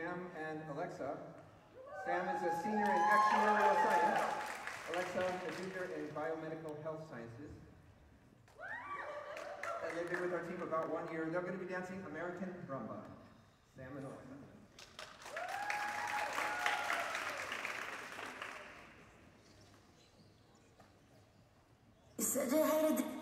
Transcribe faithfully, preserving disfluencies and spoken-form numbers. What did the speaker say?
Sam and Alexa. Sam is a senior in actuarial science. Alexa, a junior in biomedical health sciences. And they've been with our team about one year. They're going to be dancing American Rumba. Sam and Alexa. You said you hated the